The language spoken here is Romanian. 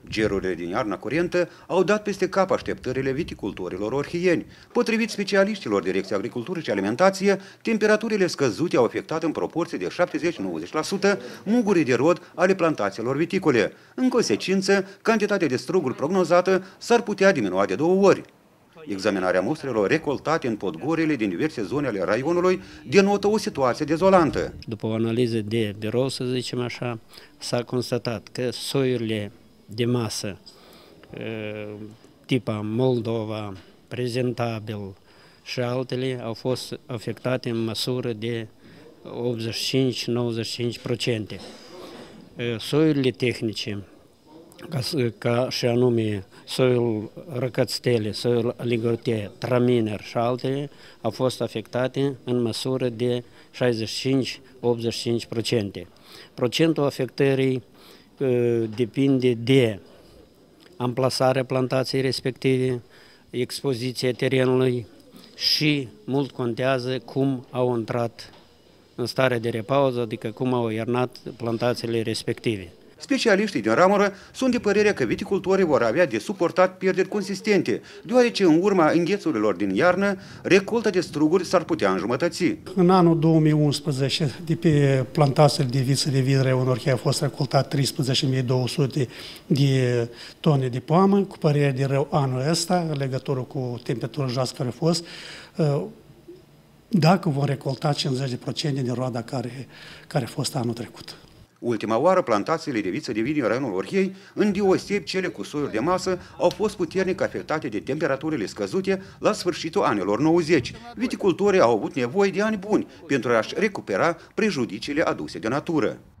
Gerurile din iarna curentă au dat peste cap așteptările viticultorilor orhieni. Potrivit specialiștilor Direcției Agricultură și Alimentație, temperaturile scăzute au afectat în proporție de 70-90% mugurii de rod ale plantațiilor viticole. În consecință, cantitatea de struguri prognozată s-ar putea diminua de 2 ori. Examinarea mostrelor recoltate în podgorile din diverse zone ale raionului denotă o situație dezolantă. După o analiză de birou, să zicem așa, s-a constatat că soiurile de masă tipa Moldova, Prezentabil și altele au fost afectate în măsură de 85-95%. Soiurile tehnice, ca și anume soiul Răcățtele, soiul Ligurte, Traminer și altele, au fost afectate în măsură de 65-85%. Procentul afectării depinde de amplasarea plantației respective, expoziția terenului și mult contează cum au intrat în stare de repauză, adică cum au iernat plantațiile respective. Specialiștii din ramură sunt de părere că viticultorii vor avea de suportat pierderi consistente, deoarece în urma înghețurilor din iarnă, recolta de struguri s-ar putea înjumătăți. În anul 2011, de pe plantațiile de viță de vidre în Orhei a fost recoltat 13.200 de tone de poamă, cu părere de rău anul ăsta, în legătură cu temperatura joasă care a fost, dacă vom recolta 50% din roada care a fost anul trecut. Ultima oară, plantațiile de viță de vin din raionul Orhei, îndeosebi cele cu soiuri de masă, au fost puternic afectate de temperaturile scăzute la sfârșitul anilor 90. Viticultorii au avut nevoie de ani buni pentru a-și recupera prejudiciile aduse de natură.